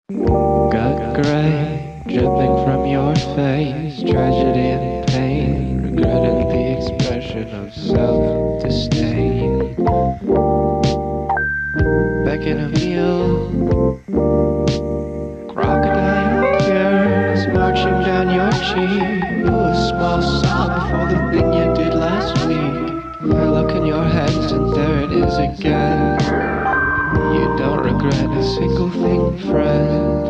Gut gray, dripping from your face, tragedy and pain, regretting the expression of self-disdain. Beckon a meal, crocodile tears marching down your cheek. A small sob for the thing you did last week. I look in your hands and there it is again. You don't regret a single thing, friend.